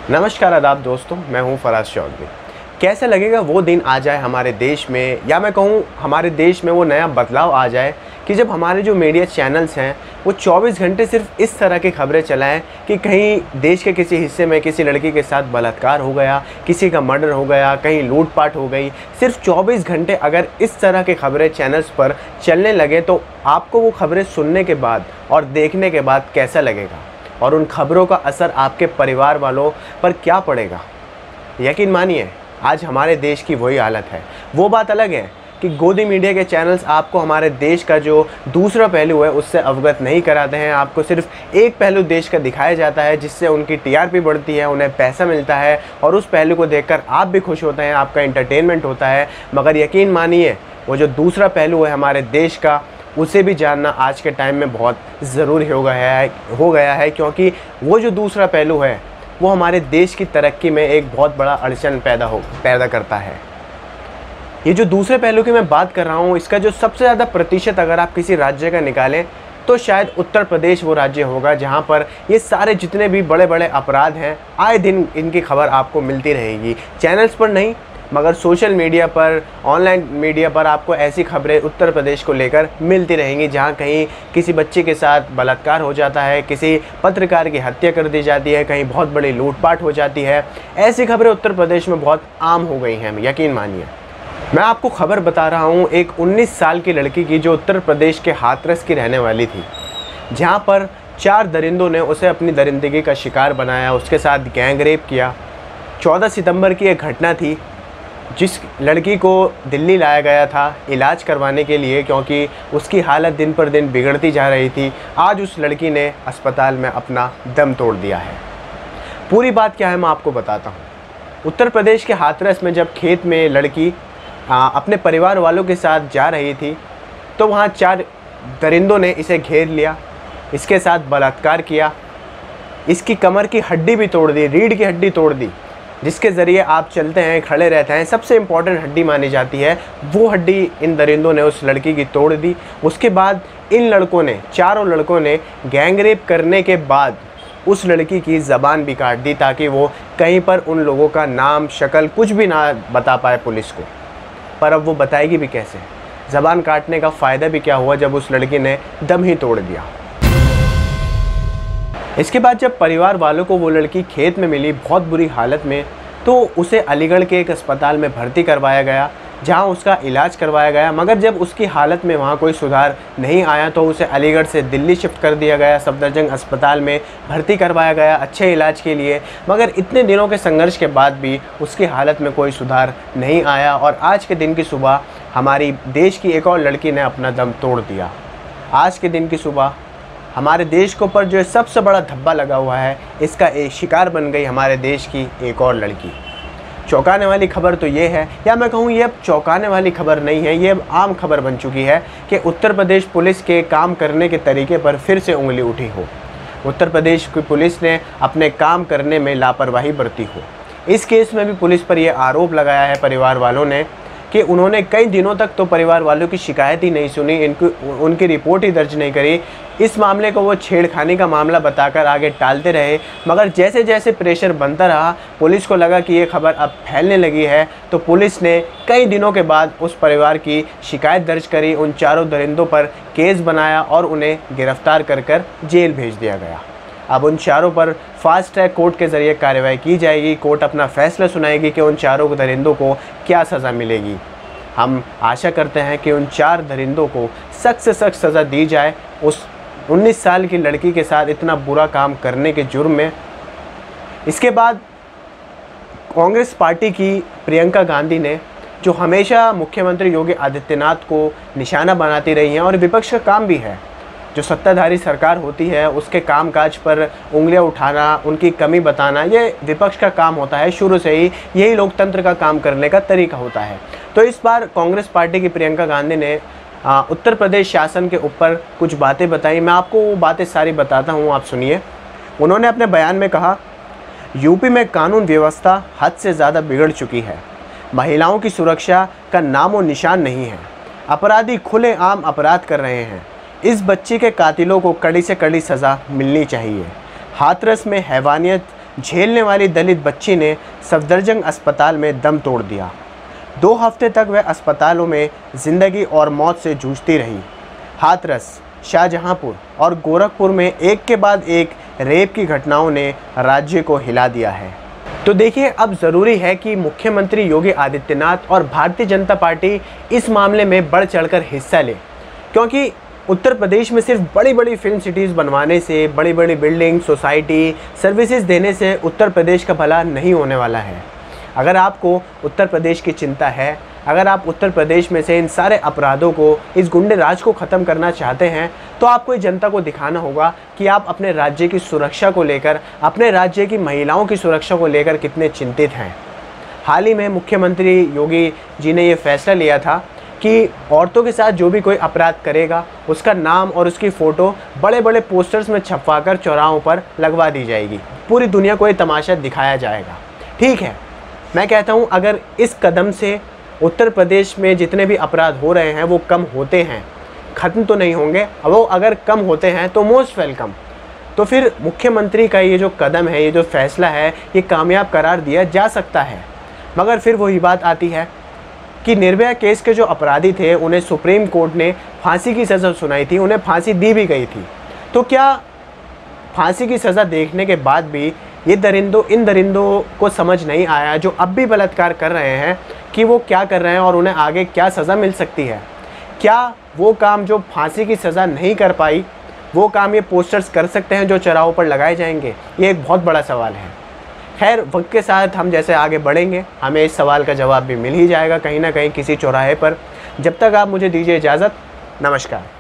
नमस्कार आदाब दोस्तों, मैं हूं फराज चौधरी। कैसा लगेगा वो दिन आ जाए हमारे देश में, या मैं कहूं हमारे देश में वो नया बदलाव आ जाए कि जब हमारे जो मीडिया चैनल्स हैं वो 24 घंटे सिर्फ इस तरह की खबरें चलाएं कि कहीं देश के किसी हिस्से में किसी लड़की के साथ बलात्कार हो गया, किसी का मर्डर हो गया, कहीं लूटपाट हो गई। सिर्फ 24 घंटे अगर इस तरह की खबरें चैनल्स पर चलने लगे तो आपको वो खबरें सुनने के बाद और देखने के बाद कैसा लगेगा और उन खबरों का असर आपके परिवार वालों पर क्या पड़ेगा। यकीन मानिए आज हमारे देश की वही हालत है। वो बात अलग है कि गोदी मीडिया के चैनल्स आपको हमारे देश का जो दूसरा पहलू है उससे अवगत नहीं कराते हैं। आपको सिर्फ एक पहलू देश का दिखाया जाता है जिससे उनकी टीआरपी बढ़ती है, उन्हें पैसा मिलता है और उस पहलू को देखकर आप भी खुश होते हैं, आपका एंटरटेनमेंट होता है। मगर यकीन मानिए वो जो दूसरा पहलू है हमारे देश का, उसे भी जानना आज के टाइम में बहुत ज़रूरी हो गया है क्योंकि वो जो दूसरा पहलू है वो हमारे देश की तरक्की में एक बहुत बड़ा अड़चन पैदा करता है। ये जो दूसरे पहलू की मैं बात कर रहा हूँ, इसका जो सबसे ज़्यादा प्रतिशत अगर आप किसी राज्य का निकालें तो शायद उत्तर प्रदेश वो राज्य होगा जहाँ पर ये सारे जितने भी बड़े बड़े अपराध हैं आए दिन इनकी खबर आपको मिलती रहेगी। चैनल्स पर नहीं मगर सोशल मीडिया पर, ऑनलाइन मीडिया पर आपको ऐसी खबरें उत्तर प्रदेश को लेकर मिलती रहेंगी जहां कहीं किसी बच्चे के साथ बलात्कार हो जाता है, किसी पत्रकार की हत्या कर दी जाती है, कहीं बहुत बड़ी लूटपाट हो जाती है। ऐसी खबरें उत्तर प्रदेश में बहुत आम हो गई हैं, यकीन मानिए। मैं आपको खबर बता रहा हूँ एक 19 साल की लड़की की जो उत्तर प्रदेश के हाथरस की रहने वाली थी, जहाँ पर 4 दरिंदों ने उसे अपनी दरिंदगी का शिकार बनाया, उसके साथ गैंग रेप किया। 14 सितंबर की एक घटना थी जिस लड़की को दिल्ली लाया गया था इलाज करवाने के लिए क्योंकि उसकी हालत दिन पर दिन बिगड़ती जा रही थी। आज उस लड़की ने अस्पताल में अपना दम तोड़ दिया है। पूरी बात क्या है मैं आपको बताता हूँ। उत्तर प्रदेश के हाथरस में जब खेत में लड़की अपने परिवार वालों के साथ जा रही थी तो वहाँ 4 दरिंदों ने इसे घेर लिया, इसके साथ बलात्कार किया, इसकी कमर की हड्डी भी तोड़ दी, रीढ़ की हड्डी तोड़ दी, जिसके ज़रिए आप चलते हैं, खड़े रहते हैं। सबसे इम्पॉर्टेंट हड्डी मानी जाती है, वो हड्डी इन दरिंदों ने उस लड़की की तोड़ दी। उसके बाद इन लड़कों ने, चारों लड़कों ने गैंग रेप करने के बाद उस लड़की की ज़बान भी काट दी ताकि वो कहीं पर उन लोगों का नाम, शक्ल कुछ भी ना बता पाए पुलिस को। पर अब वो बताएगी भी कैसे? ज़बान काटने का फ़ायदा भी क्या हुआ जब उस लड़की ने दम ही तोड़ दिया। इसके बाद जब परिवार वालों को वो लड़की खेत में मिली बहुत बुरी हालत में, तो उसे अलीगढ़ के एक अस्पताल में भर्ती करवाया गया जहां उसका इलाज करवाया गया। मगर जब उसकी हालत में वहां कोई सुधार नहीं आया तो उसे अलीगढ़ से दिल्ली शिफ्ट कर दिया गया, सफदरजंग अस्पताल में भर्ती करवाया गया अच्छे इलाज के लिए। मगर इतने दिनों के संघर्ष के बाद भी उसकी हालत में कोई सुधार नहीं आया और आज के दिन की सुबह हमारी देश की एक और लड़की ने अपना दम तोड़ दिया। आज के दिन की सुबह हमारे देश के ऊपर जो सबसे बड़ा धब्बा लगा हुआ है, इसका एक शिकार बन गई हमारे देश की एक और लड़की। चौंकाने वाली खबर तो ये है, या मैं कहूँ ये अब चौंकाने वाली खबर नहीं है, ये अब आम खबर बन चुकी है कि उत्तर प्रदेश पुलिस के काम करने के तरीके पर फिर से उंगली उठी हो, उत्तर प्रदेश की पुलिस ने अपने काम करने में लापरवाही बरती हो। इस केस में भी पुलिस पर यह आरोप लगाया है परिवार वालों ने कि उन्होंने कई दिनों तक तो परिवार वालों की शिकायत ही नहीं सुनी, उनकी रिपोर्ट ही दर्ज नहीं करी। इस मामले को वो छेड़खानी का मामला बताकर आगे टालते रहे। मगर जैसे जैसे प्रेशर बनता रहा, पुलिस को लगा कि ये खबर अब फैलने लगी है, तो पुलिस ने कई दिनों के बाद उस परिवार की शिकायत दर्ज करी, उन चारों दरिंदों पर केस बनाया और उन्हें गिरफ्तार कर जेल भेज दिया गया। अब उन चारों पर फास्ट ट्रैक कोर्ट के ज़रिए कार्रवाई की जाएगी। कोर्ट अपना फैसला सुनाएगी कि उन चारों दरिंदों को क्या सज़ा मिलेगी। हम आशा करते हैं कि उन 4 दरिंदों को सख्त से सख्त सज़ा दी जाए उस 19 साल की लड़की के साथ इतना बुरा काम करने के जुर्म में। इसके बाद कांग्रेस पार्टी की प्रियंका गांधी ने, जो हमेशा मुख्यमंत्री योगी आदित्यनाथ को निशाना बनाती रही हैं, और विपक्ष का काम भी है, जो सत्ताधारी सरकार होती है उसके कामकाज पर उंगलियां उठाना, उनकी कमी बताना, ये विपक्ष का काम होता है। शुरू से ही यही लोकतंत्र का काम करने का तरीका होता है। तो इस बार कांग्रेस पार्टी की प्रियंका गांधी ने उत्तर प्रदेश शासन के ऊपर कुछ बातें बताई। मैं आपको वो बातें सारी बताता हूँ, आप सुनिए। उन्होंने अपने बयान में कहा, यूपी में कानून व्यवस्था हद से ज़्यादा बिगड़ चुकी है, महिलाओं की सुरक्षा का नामो निशान नहीं है, अपराधी खुलेआम अपराध कर रहे हैं। इस बच्ची के कातिलों को कड़ी से कड़ी सज़ा मिलनी चाहिए। हाथरस में हैवानियत झेलने वाली दलित बच्ची ने सफदरजंग अस्पताल में दम तोड़ दिया। 2 हफ्ते तक वह अस्पतालों में ज़िंदगी और मौत से जूझती रही। हाथरस, शाहजहांपुर और गोरखपुर में एक के बाद एक रेप की घटनाओं ने राज्य को हिला दिया है। तो देखिए, अब ज़रूरी है कि मुख्यमंत्री योगी आदित्यनाथ और भारतीय जनता पार्टी इस मामले में बढ़ चढ़कर हिस्सा ले, क्योंकि उत्तर प्रदेश में सिर्फ बड़ी बड़ी फिल्म सिटीज़ बनवाने से, बड़ी बड़ी बिल्डिंग, सोसाइटी, सर्विसेज देने से उत्तर प्रदेश का भला नहीं होने वाला है। अगर आपको उत्तर प्रदेश की चिंता है, अगर आप उत्तर प्रदेश में से इन सारे अपराधों को, इस गुंडे राज को ख़त्म करना चाहते हैं, तो आपको इस जनता को दिखाना होगा कि आप अपने राज्य की सुरक्षा को लेकर, अपने राज्य की महिलाओं की सुरक्षा को लेकर कितने चिंतित हैं। हाल ही में मुख्यमंत्री योगी जी ने ये फैसला लिया था कि औरतों के साथ जो भी कोई अपराध करेगा, उसका नाम और उसकी फ़ोटो बड़े बड़े पोस्टर्स में छपवाकर चौराहों पर लगवा दी जाएगी। पूरी दुनिया को ये तमाशा दिखाया जाएगा। ठीक है, मैं कहता हूँ अगर इस कदम से उत्तर प्रदेश में जितने भी अपराध हो रहे हैं वो कम होते हैं, ख़त्म तो नहीं होंगे, वो अगर कम होते हैं तो मोस्ट वेलकम। तो फिर मुख्यमंत्री का ये जो कदम है, ये जो फैसला है, ये कामयाब करार दिया जा सकता है। मगर फिर वही बात आती है कि निर्भया केस के जो अपराधी थे उन्हें सुप्रीम कोर्ट ने फांसी की सज़ा सुनाई थी, उन्हें फांसी दी भी गई थी। तो क्या फांसी की सज़ा देखने के बाद भी ये इन दरिंदों को समझ नहीं आया जो अब भी बलात्कार कर रहे हैं कि वो क्या कर रहे हैं और उन्हें आगे क्या सज़ा मिल सकती है? क्या वो काम जो फांसी की सज़ा नहीं कर पाई, वो काम ये पोस्टर्स कर सकते हैं जो चौराहों पर लगाए जाएंगे? ये एक बहुत बड़ा सवाल है। खैर, वक्त के साथ हम जैसे आगे बढ़ेंगे, हमें इस सवाल का जवाब भी मिल ही जाएगा कहीं ना कहीं किसी चौराहे पर। जब तक आप मुझे दीजिए इजाज़त, नमस्कार।